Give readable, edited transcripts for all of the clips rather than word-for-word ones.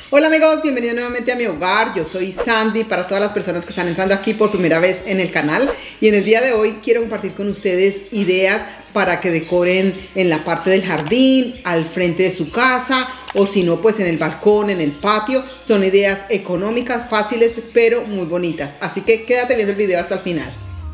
Hola amigos, bienvenidos nuevamente a mi hogar. Yo soy Sandy, para todas las personas que están entrando aquí por primera vez en el canal. Y en el día de hoy quiero compartir con ustedes ideas para que decoren en la parte del jardín, al frente de su casa, o si no, pues en el balcón, en el patio. Son ideas económicas, fáciles, pero muy bonitas. Así que quédate viendo el video hasta el final.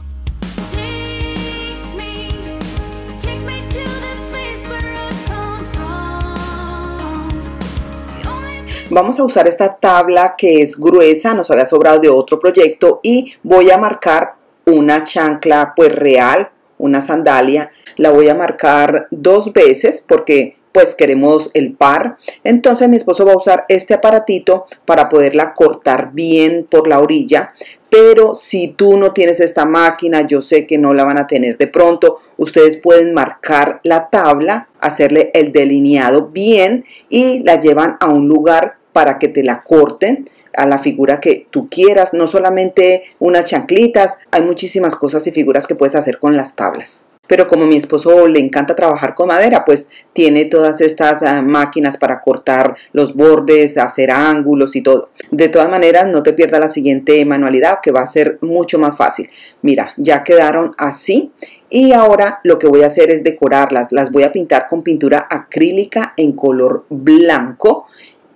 Vamos a usar esta tabla que es gruesa, nos había sobrado de otro proyecto, y voy a marcar una chancla pues real, una sandalia. La voy a marcar 2 veces porque pues queremos el par. Entonces mi esposo va a usar este aparatito para poderla cortar bien por la orilla. Pero si tú no tienes esta máquina, yo sé que no la van a tener de pronto, ustedes pueden marcar la tabla, hacerle el delineado bien y la llevan a un lugar para que te la corten a la figura que tú quieras. No solamente unas chanclitas, hay muchísimas cosas y figuras que puedes hacer con las tablas. Pero como a mi esposo le encanta trabajar con madera, pues tiene todas estas máquinas para cortar los bordes, hacer ángulos y todo. De todas maneras, no te pierdas la siguiente manualidad, que va a ser mucho más fácil. Mira, ya quedaron así. Y ahora lo que voy a hacer es decorarlas. Las voy a pintar con pintura acrílica en color blanco.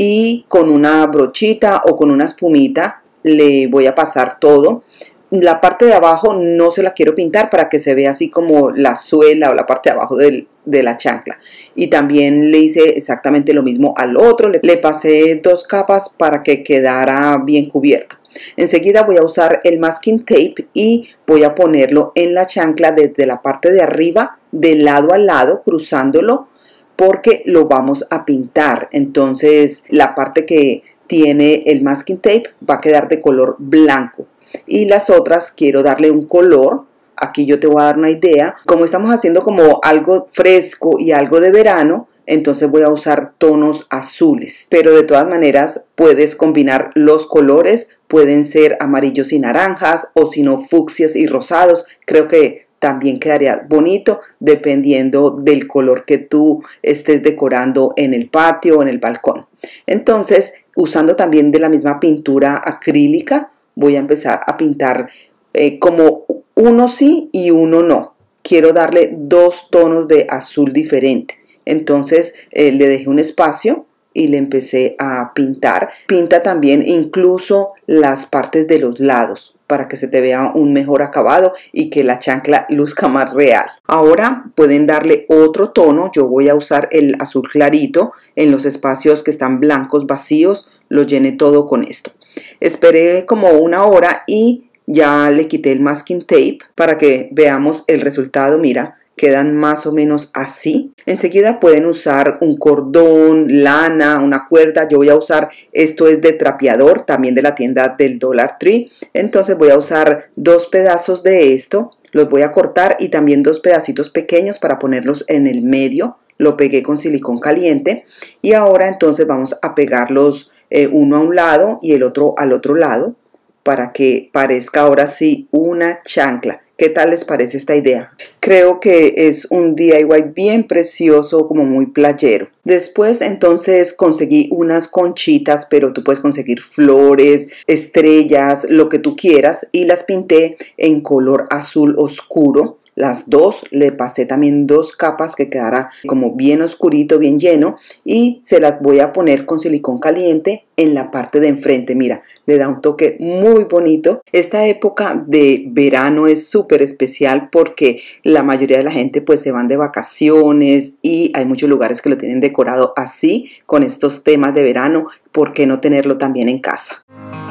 Y con una brochita o con una espumita le voy a pasar todo. La parte de abajo no se la quiero pintar para que se vea así como la suela o la parte de abajo de la chancla. Y también le hice exactamente lo mismo al otro. Le pasé 2 capas para que quedara bien cubierto. Enseguida voy a usar el masking tape y voy a ponerlo en la chancla desde la parte de arriba, de lado a lado, cruzándolo, porque lo vamos a pintar. Entonces la parte que tiene el masking tape va a quedar de color blanco y las otras quiero darle un color. Aquí yo te voy a dar una idea. Como estamos haciendo como algo fresco y algo de verano, entonces voy a usar tonos azules, pero de todas maneras puedes combinar los colores. Pueden ser amarillos y naranjas, o si no, fucsias y rosados. Creo que también quedaría bonito dependiendo del color que tú estés decorando en el patio o en el balcón. Entonces, usando también de la misma pintura acrílica, voy a empezar a pintar como uno sí y uno no. Quiero darle 2 tonos de azul diferente. Entonces, le dejé un espacio y le empecé a pintar. Pinta también incluso las partes de los lados, para que se te vea un mejor acabado y que la chancla luzca más real. Ahora pueden darle otro tono. Yo voy a usar el azul clarito en los espacios que están blancos vacíos. Lo llené todo con esto. Esperé como 1 hora y ya le quité el masking tape para que veamos el resultado. Mira, quedan más o menos así. Enseguida pueden usar un cordón, lana, una cuerda. Yo voy a usar, esto es de trapeador, también de la tienda del Dollar Tree. Entonces voy a usar 2 pedazos de esto. Los voy a cortar y también 2 pedacitos pequeños para ponerlos en el medio. Lo pegué con silicón caliente. Y ahora entonces vamos a pegarlos uno a un lado y el otro al otro lado, para que parezca ahora sí una chancla. ¿Qué tal les parece esta idea? Creo que es un DIY bien precioso, como muy playero. Después entonces conseguí unas conchitas, pero tú puedes conseguir flores, estrellas, lo que tú quieras, y las pinté en color azul oscuro. Las 2, le pasé también 2 capas que quedara como bien oscurito, bien lleno, y se las voy a poner con silicón caliente en la parte de enfrente. Mira, le da un toque muy bonito. Esta época de verano es súper especial porque la mayoría de la gente pues se van de vacaciones y hay muchos lugares que lo tienen decorado así, con estos temas de verano. ¿Por qué no tenerlo también en casa?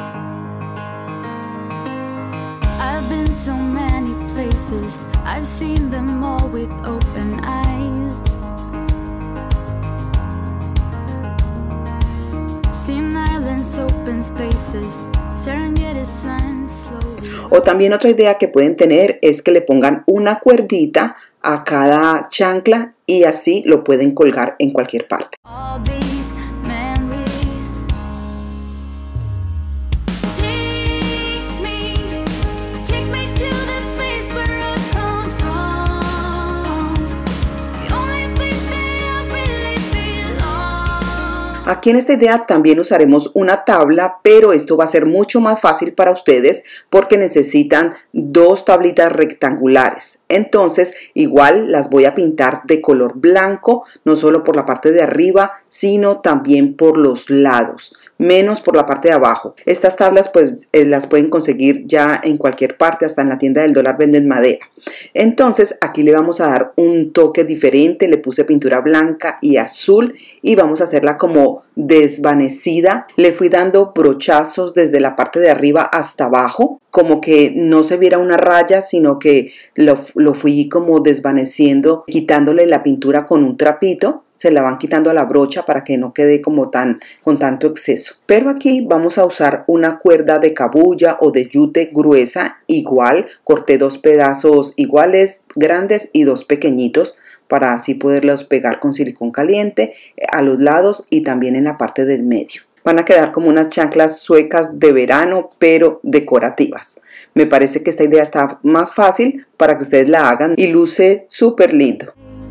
I've seen them all with open eyes. Seen islands, open spaces, Serengeti sun slowly. O también otra idea que pueden tener es que le pongan una cuerdita a cada chancla y así lo pueden colgar en cualquier parte. All these memories. Take me to the place where I come from. The only place that I really belong. Aquí en esta idea también usaremos una tabla, pero esto va a ser mucho más fácil para ustedes porque necesitan dos tablitas rectangulares. Entonces, igual las voy a pintar de color blanco, no solo por la parte de arriba, sino también por los lados, menos por la parte de abajo. Estas tablas pues las pueden conseguir ya en cualquier parte, hasta en la tienda del dólar venden madera. Entonces aquí le vamos a dar un toque diferente, le puse pintura blanca y azul y vamos a hacerla como desvanecida. Le fui dando brochazos desde la parte de arriba hasta abajo, como que no se viera una raya, sino que lo fui como desvaneciendo, quitándole la pintura con un trapito. Se la van quitando a la brocha para que no quede como con tanto exceso. Pero aquí vamos a usar una cuerda de cabuya o de yute gruesa, igual, corté dos pedazos iguales, grandes y dos pequeñitos, para así poderlos pegar con silicón caliente a los lados y también en la parte del medio. Van a quedar como unas chanclas suecas de verano, pero decorativas. Me parece que esta idea está más fácil para que ustedes la hagan y luce súper lindo.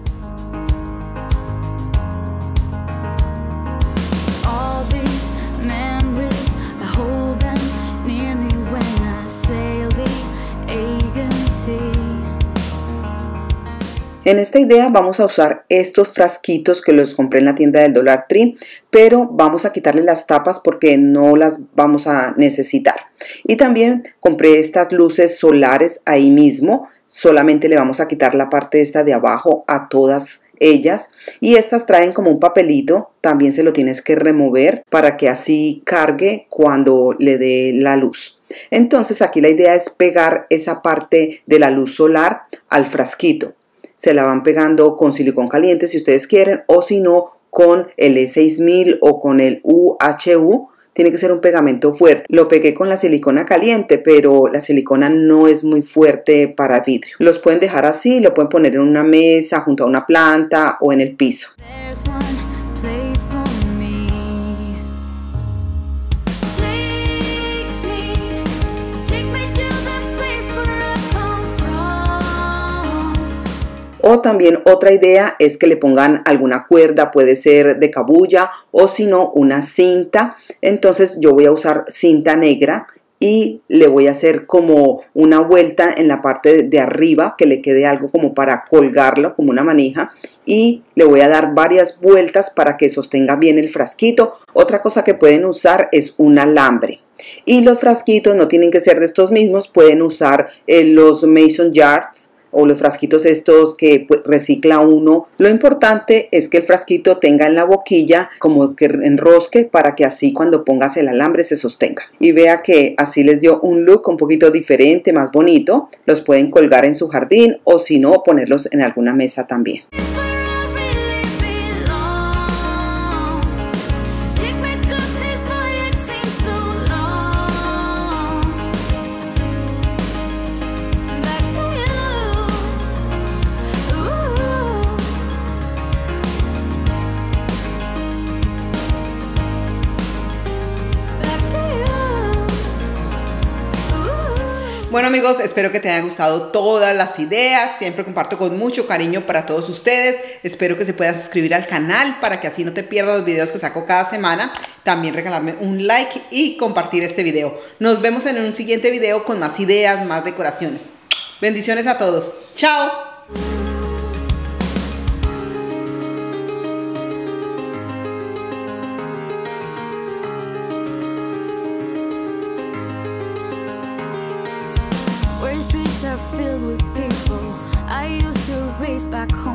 En esta idea vamos a usar estos frasquitos que los compré en la tienda del Dollar Tree, pero vamos a quitarle las tapas porque no las vamos a necesitar. Y también compré estas luces solares ahí mismo, solamente le vamos a quitar la parte esta de abajo a todas ellas. Y estas traen como un papelito, también se lo tienes que remover para que así cargue cuando le dé la luz. Entonces aquí la idea es pegar esa parte de la luz solar al frasquito. Se la van pegando con silicón caliente si ustedes quieren, o si no con el E6000 o con el UHU. Tiene que ser un pegamento fuerte. Lo pegué con la silicona caliente, pero la silicona no es muy fuerte para vidrio. Los pueden dejar así, lo pueden poner en una mesa, junto a una planta o en el piso. O también otra idea es que le pongan alguna cuerda, puede ser de cabuya o si no una cinta. Entonces yo voy a usar cinta negra y le voy a hacer como una vuelta en la parte de arriba, que le quede algo como para colgarlo, como una manija, y le voy a dar varias vueltas para que sostenga bien el frasquito. Otra cosa que pueden usar es un alambre. Y los frasquitos no tienen que ser de estos mismos, pueden usar los Mason Jars o los frasquitos estos que recicla uno. Lo importante es que el frasquito tenga en la boquilla como que enrosque para que así cuando pongas el alambre se sostenga. Y vea que así les dio un look un poquito diferente, más bonito. Los pueden colgar en su jardín o si no ponerlos en alguna mesa también. Bueno amigos, espero que te hayan gustado todas las ideas, siempre comparto con mucho cariño para todos ustedes, espero que se puedan suscribir al canal para que así no te pierdas los videos que saco cada semana, también regalarme un like y compartir este video. Nos vemos en un siguiente video con más ideas, más decoraciones. Bendiciones a todos, ¡chao! Where streets are filled with people I used to race back home.